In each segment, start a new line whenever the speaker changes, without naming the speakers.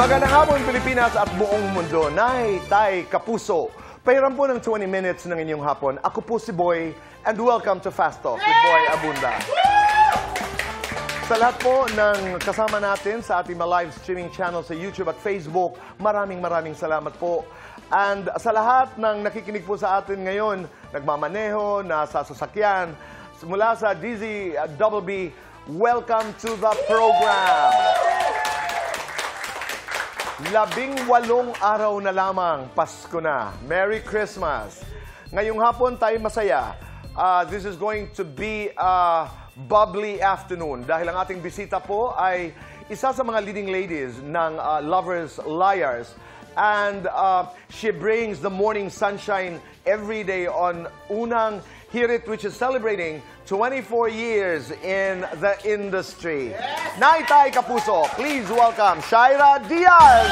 Magandang hapon, Pilipinas at buong mundo. Nay, tay, kapuso. Pahiram po ng 20 minutes ng inyong hapon. Ako po si Boy, and welcome to Fast Talk with Boy Abunda. Sa lahat po ng kasama natin sa ating mga live streaming channel sa YouTube at Facebook, maraming salamat po. And sa lahat ng nakikinig po sa atin ngayon, nagmamaneho, nasa sasakyan, mula sa DZBB, welcome to the program. 18 araw na lamang, Pasko na. Merry Christmas. Ngayong hapon tayo masaya. This is going to be a bubbly afternoon dahil ang ating bisita po ay isa sa mga leading ladies ng Lovers Liars. And she brings the morning sunshine every day on Unang Hirit, which is celebrating 24 years in the industry. Yes. Nay, tay, kapuso, please welcome Shaira Diaz.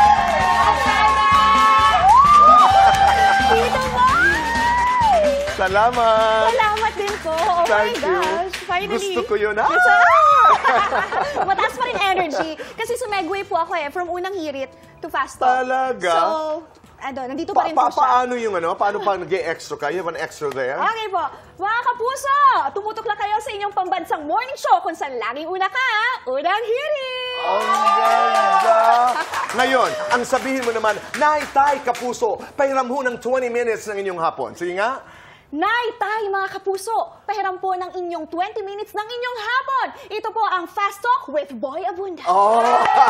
Salamat.
Salamat din po. Oh
Thank
my gosh. Finally.
Gusto ko yun.
Mataas pa rin energy. Kasi sumegway po ako from Unang Hirit to Fast Talk.
Talaga?
So, nandito pa rin po siya.
Paano yung Paano pang nag-extra ka? You have an extra there?
Okay po. Mga kapuso, tumutok lang kayo sa inyong pambansang morning show kung saan laging una ka, Unang Hirit!
Ang ganda! Ngayon, ang sabihin mo naman, Nay, tay, kapuso, pahiram ho ng 20 minutes ng inyong hapon. Sige nga.
Nay, tay, mga kapuso, pahiram po ng inyong 20 minutes ng inyong hapon. Ito po ang Fast Talk with Boy Abunda.
Oh!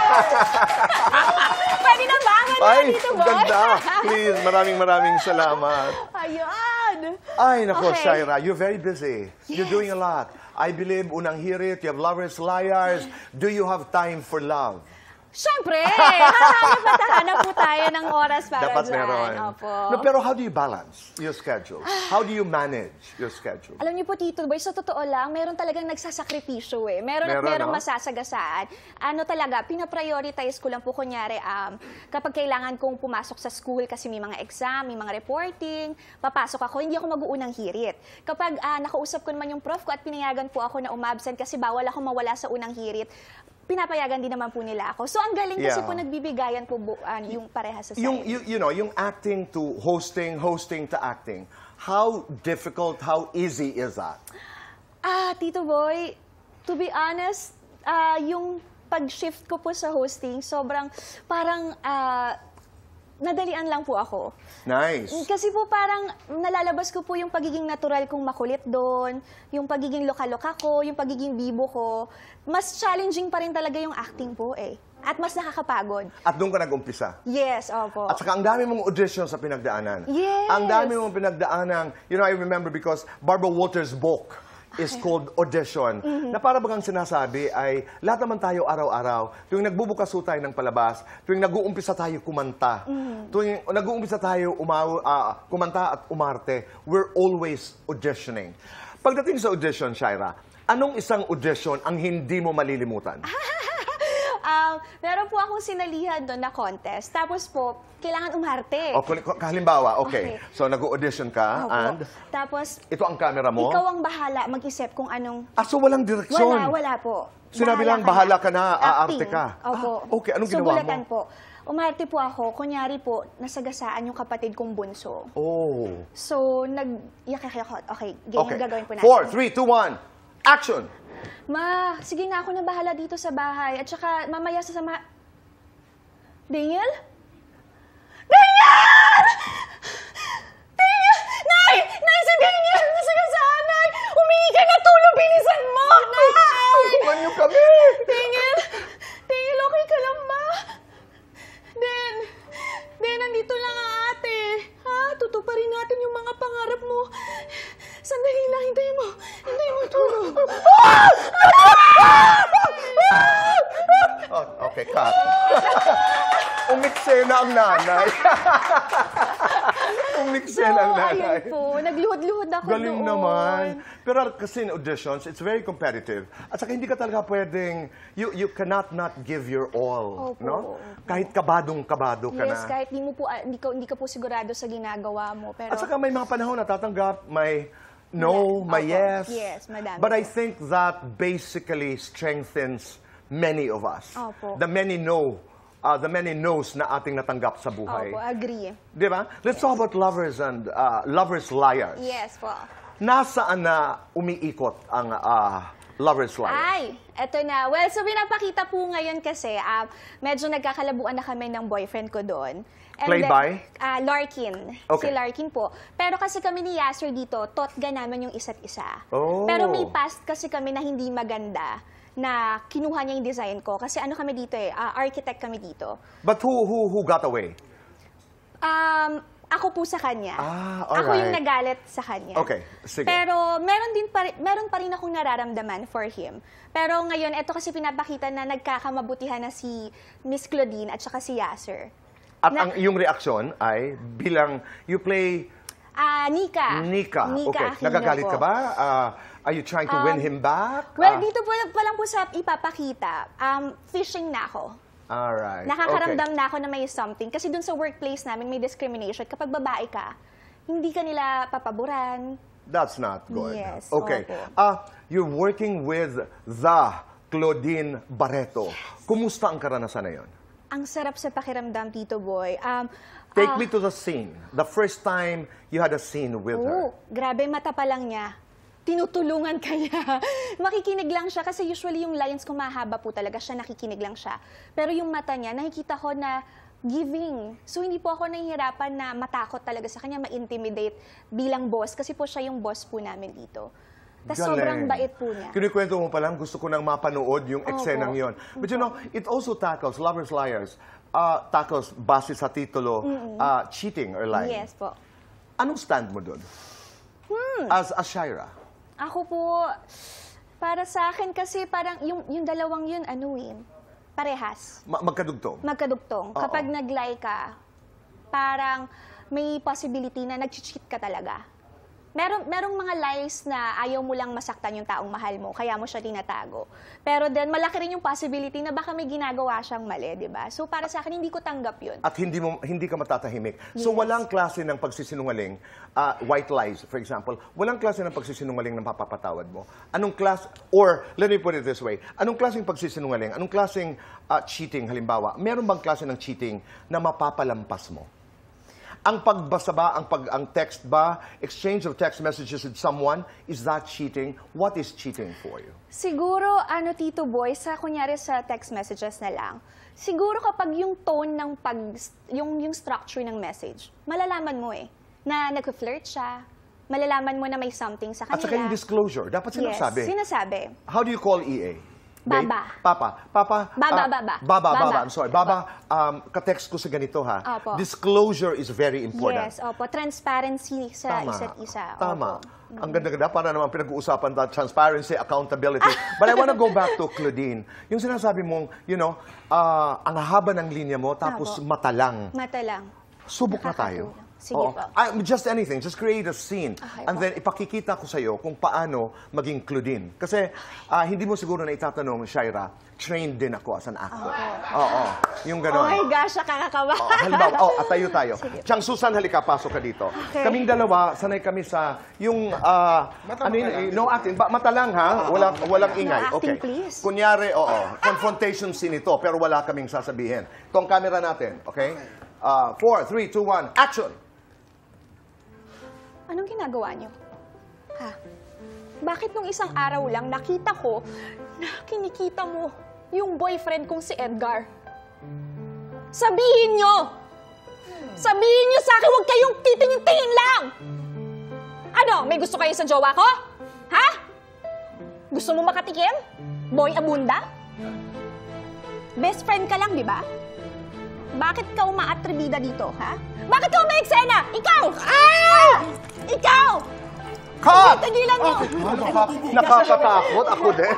Pwede na ba?
Ay,
dito, Boy?
ganda. Please, maraming salamat.
Ayan.
Ay, nako,
Okay.
Shaira, you're very busy.
Yes.
You're doing a lot. I believe, Unang Hirit, you have Lovers Liars. Do you have time for love?
Siyempre, hahanap po tayo ng oras para
Dapat
dyan.
meron.
Opo.
No, pero how do you balance your schedule? How do you manage your schedule?
Alam niyo po, Tito Boy, sa totoo lang, meron talagang nagsasakripisyo eh. Meron
no?
masasagasaan. Ano talaga, pinaprioritize ko lang po, kunyari, kapag kailangan kong pumasok sa school kasi may mga exam, may mga reporting, papasok ako, hindi ako mag-uunang hirit. Kapag nakausap ko naman yung prof ko at pinayagan po ako na umabsent kasi bawal ako mawala sa unang hirit, pinapayagan din naman po nila ako. So, ang galing kasi po nagbibigayan po yung parehas sa side.
Yung acting to hosting, hosting to acting. How difficult, how easy is that?
Tito Boy, to be honest, yung pag-shift ko po sa hosting, sobrang parang nadalian lang po ako.
Nice.
Kasi po parang nalalabas ko po yung pagiging natural kong makulit doon, yung pagiging loka-loka ko, yung pagiging bibo ko. Mas challenging pa rin talaga yung acting po eh. At mas nakakapagod.
At doon ka nag-umpisa?
Yes, opo.
At saka ang dami mong audition sa pinagdaanan.
Yes.
Ang dami mong pinagdaanan. I remember because Barbara Walters' book is called Audition. Na para bagang sinasabi ay lahat naman tayo araw-araw, tuwing nagbubukas tayo ng palabas, tuwing nag-uumpisa tayo kumanta, tuwing nag-uumpisa tayo kumanta at umarte, we're always auditioning. Pagdating sa audition, Shaira, anong isang audition ang hindi mo malilimutan?
Meron po akong sinalihan doon na contest. Tapos po, kailangan umarte.
Halimbawa, okay. So, nag-audition ka,
Opo.
and?
Tapos,
Ito ang camera mo?
ikaw ang bahala mag-isip kung anong...
So walang direksyon?
Wala po.
Sinabi lang, bahala ka na, aarte
Acting.
ka.
Opo.
Okay, anong
so,
ginawa
bulatan
mo?
po. Umarte po ako. Kunyari po, nasagasaan yung kapatid kong bunso.
Oh.
So, okay, ganyan gagawin po natin.
4, 3, 2, 1, action!
Ma, sige na ako na bahala dito sa bahay. At saka, mamaya sasama... Daniel? Daniel! Daniel! Nay! Nay, si Daniel! Nasagasaan, Nay! Humingi ka na tulong! Bilisan mo! Nay!
Tulungan niyo kami!
Daniel! Daniel, okay ka lang ba? Den, nandito lang ang ate. Tutuparin natin yung mga pangarap mo. Sandali lang, hintayin mo. Hintayin mo tulong.
Okay, cut. Umiksena ang nanay. Umiksena ang nanay.
Ayun po. Nagluhod-luhod ako
Galing
doon.
naman. Pero kasi in auditions, it's very competitive. At saka hindi ka talaga pwedeng, you cannot not give your all.
Opo,
No?
opo.
Kahit kabadong-kabado ka
Yes,
na.
kahit hindi ka po sigurado sa ginagawa mo. Pero,
At saka may mga panahon na tatanggap, may no, may
Opo.
yes.
Yes, madami
But I
po.
think that basically strengthens many of us.
Opo.
The many know the many no's na ating natanggap sa buhay.
Opo, agree.
Di ba? Let's talk about lovers and lovers liars.
Yes po.
Nasaan na umiikot ang lovers liars?
Ay, eto na. Well, so pinapakita po ngayon kasi, medyo nagkakalabuan na kami ng boyfriend ko doon.
Played by?
Larkin.
Okay.
Si Larkin po. Pero kasi kami ni Yasser dito, totga naman yung isa't isa.
Oh.
Pero may past kasi kami na hindi maganda na kinuha niya yung design ko. Kasi ano kami dito architect kami dito.
But who got away?
Ako po sa kanya.
Alright.
Ako yung nagalit sa kanya.
Okay, sige.
Pero meron pa rin akong nararamdaman for him. Pero ngayon, ito kasi pinapakita na nagkakamabutihan na si Miss Claudine at saka si Yasser.
At ang iyong reaksyon ay bilang you play
Nika.
Nika. Okay.
Aquino
Nagagalit
po.
ka ba? Are you trying to win him back?
Well, dito pa lang po sa ipapakita, fishing na ako.
Alright.
Nakakaramdam na ako na may something. Kasi dun sa workplace namin may discrimination. Kapag babae ka, hindi ka nila papaboran.
That's not good.
Yes,
Okay.
opo.
You're working with the Claudine Barreto. Kumusta ang karanasan na yon?
Ang sarap sa pakiramdam, Tito Boy.
Take me to the scene. The first time you had a scene with her.
Grabe, mata pa lang niya. Tinutulungan ka niya. Makikinig lang siya kasi usually yung lines ko mahaba po talaga siya, nakikinig lang siya. Pero yung mata niya, nakikita ko na giving. So hindi po ako nahihirapan na matakot talaga sa kanya, ma-intimidate bilang boss kasi po siya yung boss po namin dito. Tapos sobrang bait po niya.
Kinikwento mo pa lang, gusto ko nang mapanood yung eksenang yon. But you know, it also tackles, Lovers Liars, tackles base sa titulo, cheating or lying.
Yes po.
Anong stand mo doon? As Shaira?
Ako po, para sa akin kasi parang yung dalawang yun, parehas.
Magkadugtong?
Magkadugtong.
Oo.
Kapag nag-lie ka, parang may possibility na nag-cheat ka talaga. Merong mga lies na ayaw mo lang masaktan yung taong mahal mo, kaya mo siya tinatago. Pero then, malaki rin yung possibility na baka may ginagawa siyang mali, di ba? So, para sa akin, hindi ko tanggap yun.
At hindi ka matatahimik. So walang klase ng pagsisinungaling, white lies, for example, walang klase ng pagsisinungaling na mapapatawad mo. Anong klase, or let me put it this way, anong klaseng pagsisinungaling, anong klaseng cheating, halimbawa, meron bang klase ng cheating na mapapalampas mo? Ang pagbasa ba, ang text ba, exchange of text messages with someone, is that cheating? What is cheating for you?
Siguro, Tito Boy, kunyari sa text messages na lang, siguro kapag yung tone ng yung structure ng message, malalaman mo na nag-flirt siya, malalaman mo na may something sa kanila.
At saka yung disclosure, dapat sinasabi.
Yes, sinasabi.
How do you call EA?
Baba.
Papa.
Baba.
I'm sorry. Baba, ka-text ko sa ganito ha.
Opo.
Disclosure is very important.
Yes, opo. Transparency sa isa't isa.
Tama.
Opo.
Ang ganda-ganda, para naman pinag-uusapan na transparency, accountability. But I want to go back to Claudine. Yung sinasabi mong, ang haba ng linya mo, tapos
Opo.
mata lang.
Mata lang.
Subok na tayo.
Nakakatulong. Sige po.
Just anything. Just create a scene.
Okay
And
po.
then ipakikita ko sa iyo kung paano maging Claudine. Kasi hindi mo siguro na itatanong, Shaira, trained din ako as an actor. Oo. Yung
Oh
gano'n.
my gosh, nakakakawa.
Halimbawa, atayo tayo.
Sige.
Chang Susan, halika, pasok ka dito.
Okay.
Kaming dalawa, sanay kami sa yung, no acting, mata lang ha, walang ingay.
No acting,
Okay.
please.
Kunyari, confrontation scene ito, pero wala kaming sasabihin. Itong camera natin, okay? 4, 3, 2, 1, action!
Anong ginagawa niyo? Ha? Bakit nung isang araw lang nakita ko na kinikita mo yung boyfriend kong si Edgar? Sabihin niyo! Sabihin niyo sa akin, huwag kayong titingin-tingin lang! Ano, may gusto kayo sa jowa ko? Ha? Gusto mo makatikim? Boy Abunda? Best friend ka lang, di ba? Bakit ka umaatribida dito, ha? Bakit ka umaeksena? Ikaw! Ah! Ikaw!
Cut!
Tigilan niyo!
Nakakatakot ako din.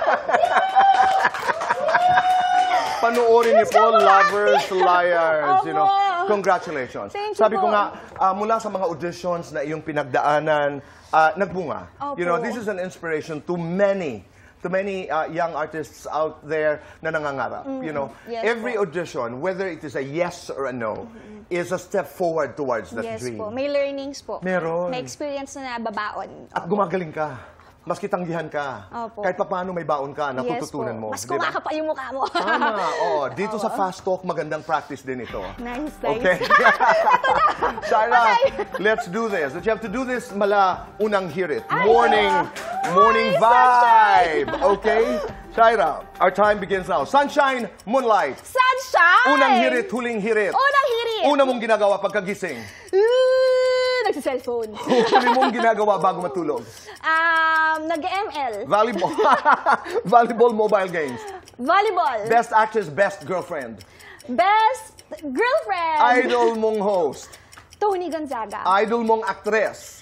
Panoorin niyo po, Lovers, Liars.
Opo.
Congratulations.
Thank you
Sabi ko
po.
nga, mula sa mga auditions na iyong pinagdaanan, nagbunga.
Opo.
This is an inspiration to many young artists out there na nangangarap.
Yes
Every
po.
audition, whether it is a yes or a no, is a step forward towards that
Yes
dream.
po. May learnings po.
Meron.
May experience na nababaon.
At gumagaling ka. mas kitanggihan ka.
Opo.
Kahit paano may baon ka,
Yes po.
natututunan mo.
Mas
di ba?
kumakapal yung mukha mo.
Tama, oo. Dito sa Fast Talk, magandang practice din ito.
Nice.
Okay? Shaira, let's do this. But you have to do this mala unang hirit. Morning vibe. Okay? Shaira, our time begins now. Sunshine, moonlight.
Sunshine!
Unang hirit, huling hirit.
Unang hirit!
Una mong ginagawa pagkagising.
Nagsi-cellphone.
Huli mong ginagawa bago matulog.
Nag-ML.
Volleyball. Volleyball mobile games.
Volleyball.
Best actress, best girlfriend.
Best girlfriend.
Idol mong host.
Tony Gonzaga.
Idol mong actress.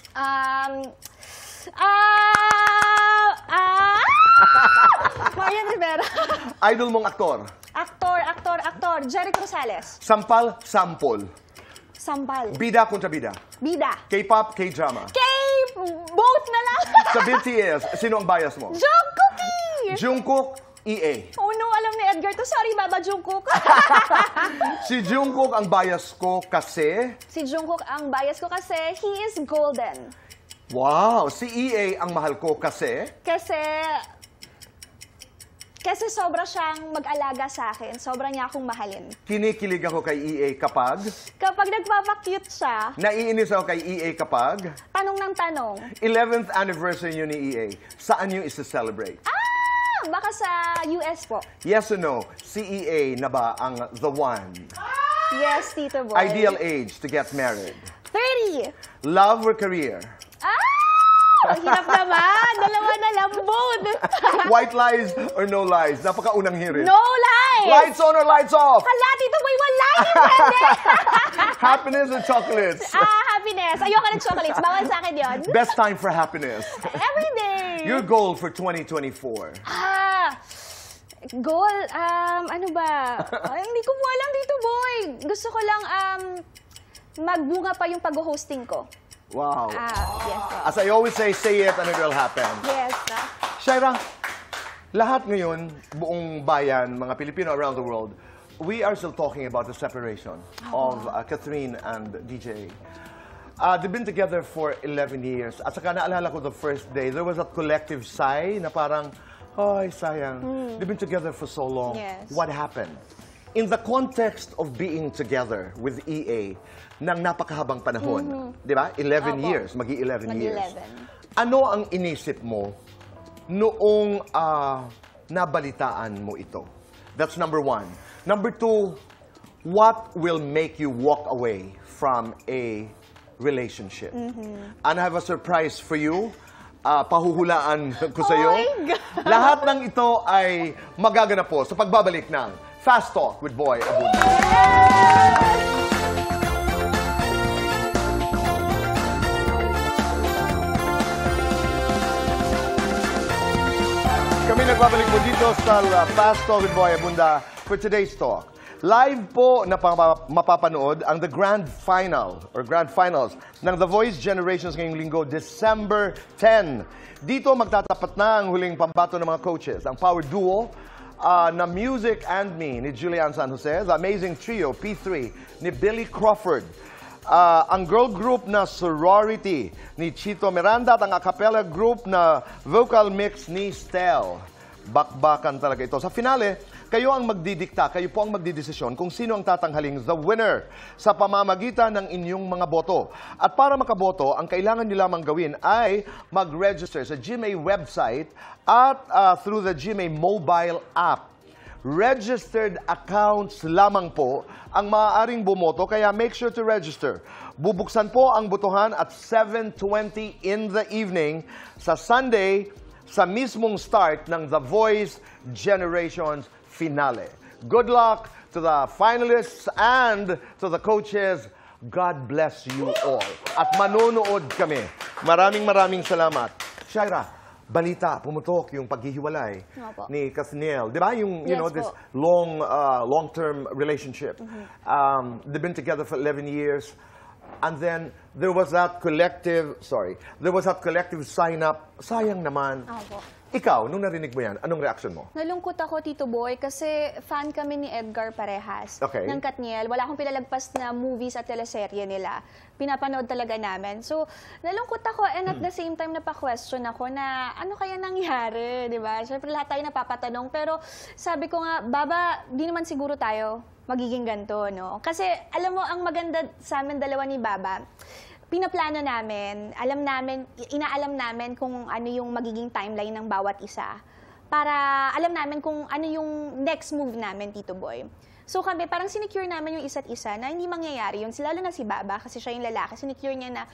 Marian Rivera.
Idol mong aktor.
Actor. Jericho Rosales.
Sampal, sample.
Sambal.
Bida kontra bida.
Bida.
K-pop, K-drama.
Both na lang.
Sa BTS, sino ang bias mo?
Jungkook!
Jungkook, EA.
Oh no, alam ni Edgar to. Sorry, Baba Jungkook.
Si Jungkook ang bias ko kasi...
Si Jungkook ang bias ko kasi he is golden.
Wow! Si EA ang mahal ko kasi...
Kasi sobra siyang mag-alaga sa akin. Sobra niya akong mahalin.
Kinikilig ako kay EA kapag...
Kapag nagpapakute siya,
Naiinis ako kay EA kapag...
tanong ng tanong.
11th anniversary yun ni EA. Saan nyo isa-celebrate?
Baka sa US po.
Yes or no? Si EA na ba ang the one?
Yes, Tito Boy.
Ideal age to get married?
30.
Love or career?
Ang hirap naman. Dalawa na lang, both.
White lies or no lies? Napakaunang hirit.
No lies.
Lights on or lights off?
Hala, Tito Boy, wala hindi.
Happiness or chocolates?
Happiness. Ayoko ng chocolates. Bawal sa akin yun.
Best time for happiness.
Every day.
Your goal for 2024?
Goal? Ano ba? Ay, hindi ko po alam, Tito Boy. Gusto ko lang magbunga pa yung pag-hosting ko.
Wow.
Yes po.
As I always say it and it will happen.
Yes.
Shaira, lahat ngayon, buong bayan, mga Pilipino around the world, we are still talking about the separation of Catherine and DJ. They've been together for 11 years. At saka naalala ko the first day, there was a collective sigh na parang, ay, sayang. They've been together for so long.
Yes.
What happened? In the context of being together with EA ng napakahabang panahon, di ba? 11
Opo.
years, magi-11 years.
11.
Ano ang inisip mo noong nabalitaan mo ito? That's number one. Number two, what will make you walk away from a relationship? And I have a surprise for you. Pahuhulaan ko sa iyo.
Oh my God!
Lahat ng ito ay magaganap po sa pagbabalik ng Fast Talk with Boy Abunda. Kami nagbabalik po dito sa Fast Talk with Boy Abunda for today's talk. Live po na mapapanood ang the Grand Final or Grand Finals ng The Voice Generations ngayong linggo, December 10. Dito magtatapat na ang huling pambato ng mga coaches. Ang power duo na Music and Me ni Julian San Jose, the amazing trio P3 ni Billy Crawford, ang girl group na Sorority ni Chito Miranda at ang a cappella group na vocal mix ni Stel. Bakbakan talaga ito. Sa finale, kayo ang magdidikta, kayo po ang magdidesisyon kung sino ang tatanghaling the winner sa pamamagitan ng inyong mga boto. At para makaboto, ang kailangan nyo lamang gawin ay mag-register sa GMA website at through the GMA mobile app. Registered accounts lamang po ang maaaring bumoto, kaya make sure to register. Bubuksan po ang botohan at 7:20 in the evening sa Sunday sa mismong start ng The Voice Generations finale. Good luck to the finalists and to the coaches. God bless you all. At manonood kami. Maraming salamat. Shaira, balita, pumutok yung paghihiwalay
Opo.
ni Kathniel. Di ba? Yung, you
Yes
know, this
po.
long-term relationship. They've been together for 11 years. And then, there was that collective sign-up. Sayang naman.
Opo.
Ikaw, nung narinig mo yan, anong reaction mo?
Nalungkot ako, Tito Boy, kasi fan kami ni Edgar parehas.
Okay.
Ng Katniel. Wala akong pinalagpas na movies at teleserye nila. Pinapanood talaga namin. So, nalungkot ako and at the same time napaka-question ako na ano kaya nangyari, di ba? Siyempre lahat tayo napapatanong. Pero sabi ko nga, Baba, di naman siguro tayo magiging ganito, no? Kasi alam mo, ang maganda sa amin dalawa ni Baba, pinaplano namin, inaalam namin kung ano yung magiging timeline ng bawat isa. Para alam namin kung ano yung next move namin, Tito Boy. So kami, parang sinecure namin yung isa't isa na hindi mangyayari yun. Lalo na si Baba, kasi siya yung lalaki, sinecure niya na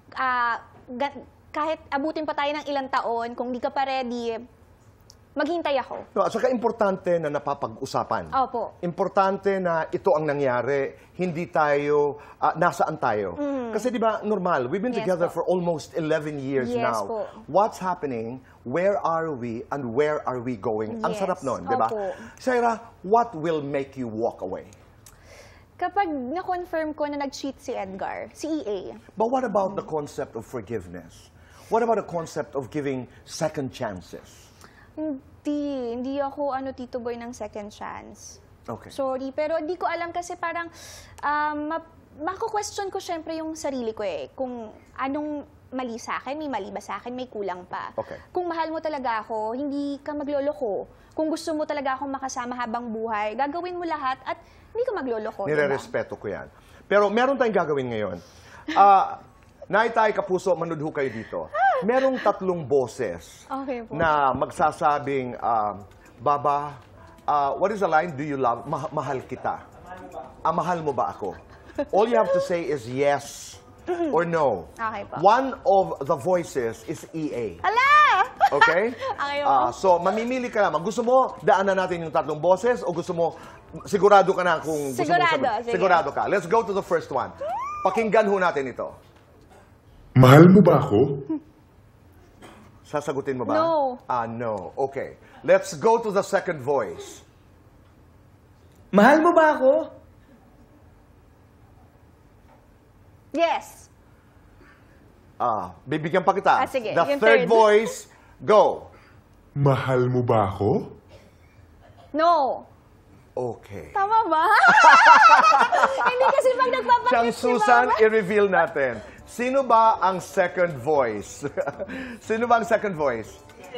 kahit abutin pa tayo ng ilang taon, kung di ka pa ready, maghintay ako.
No, at saka importante na napapag-usapan.
Opo.
Importante na ito ang nangyari, hindi tayo, nasaan tayo. Kasi di ba, normal, we've been
Yes
together
po.
for almost 11 years
Yes
now.
po.
What's happening? Where are we? And where are we going? Ang
Yes.
sarap nun, di ba?
Opo.
Shaira, what will make you walk away?
Kapag na-confirm ko na nag-cheat si Edgar, si EA,
But what about the concept of forgiveness? What about the concept of giving second chances?
hindi ako Tito Boy ng second chance.
Okay.
Sorry, pero di ko alam kasi parang mako-question ko syempre yung sarili ko kung anong mali sa akin, may mali ba sa akin, may kulang pa.
Okay.
Kung mahal mo talaga ako, hindi ka magloloko. Kung gusto mo talaga akong makasama habang buhay, gagawin mo lahat at hindi ka magloloko.
Nire-respeto ko yan. Pero meron tayong gagawin ngayon. Naitay, Kapuso, manudho kayo dito. Merong 3 boses
Okay po.
na magsasabing, Baba, what is the line? Do you love? Mahal kita. Mahal mo ba ako? All you have to say is yes or no.
Okay po.
One of the voices is EA.
Ala!
Okay?
Okay po.
So, mamimili ka naman. Gusto mo, daanan natin yung 3 boses o gusto mo, sigurado ka na kung gusto mo
Sigurado,
sabihin?
sige.
Sigurado ka. Let's go to the first one. Pakinggan ho natin ito.
Mahal mo ba ako?
Sasagutin mo ba?
No.
No. Okay. Let's go to the second voice.
Mahal mo ba ako?
Yes.
Bibigyan pa kita.
Sige.
The
Yung
third
third.
voice, go.
Mahal mo ba ako?
No.
Okay.
Tama ba? Hindi kasi pag
Siyang
nagpapakit si
Susan,
Mama.
i-reveal natin. Sino ba ang second voice? Sino ba ang second voice?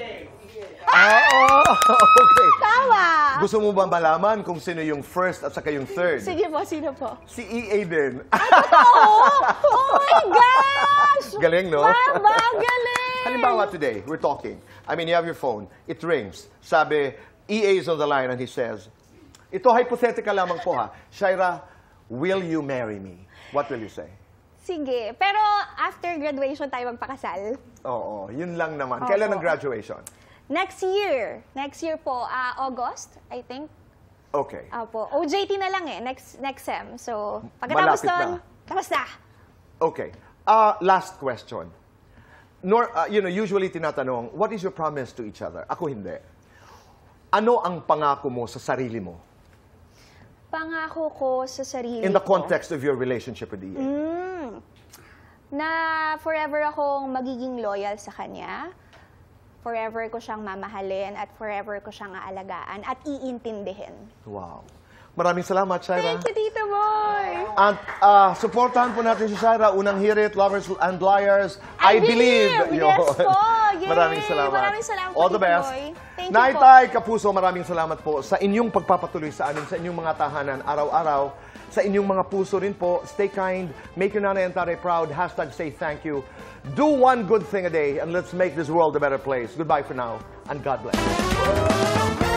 Okay.
Tama.
Gusto mo ba malaman kung sino yung first at saka yung third?
Sige po, sino po?
Si EA din.
Oh my gosh!
Galing, no?
Baba, galing!
Halimbawa today, we're talking. I mean, you have your phone. It rings. Sabi, EA is on the line and he says, ito hypothetical lamang po ha. Shaira, will you marry me? What will you say?
Sige, pero after graduation tayo magpakasal.
Oo, yun lang naman.
Opo.
Kailan ang graduation?
Next year. Next year po, August, I think.
Okay.
Opo. OJT na lang next sem. So, pagkatapos
Malapit
nun,
na.
tapos na.
Okay. Last question. Usually tinatanong, what is your promise to each other? Ako hindi. Ano ang pangako mo sa sarili mo?
Pangako ko sa sarili
In the
ko.
context of your relationship with EA.
Na forever akong magiging loyal sa kanya. Forever ko siyang mamahalin at forever ko siyang aalagaan at iintindihin.
Wow. Maraming salamat, Shaira.
Thank you, Tito Boy!
At supportahan po natin si Shaira. Unang hirit, Lovers and Liars.
I Believe!
Yun.
Yes po! Yay!
Maraming salamat.
Maraming salamat po,
All the
Tito
best.
Boy. Thank you
Naitay, Kapuso, maraming salamat po sa inyong pagpapatuloy sa amin, sa inyong mga tahanan araw-araw, sa inyong mga puso rin po. Stay kind, make your nanay and tatay proud, #say thank you. Do one good thing a day and let's make this world a better place. Goodbye for now and God bless.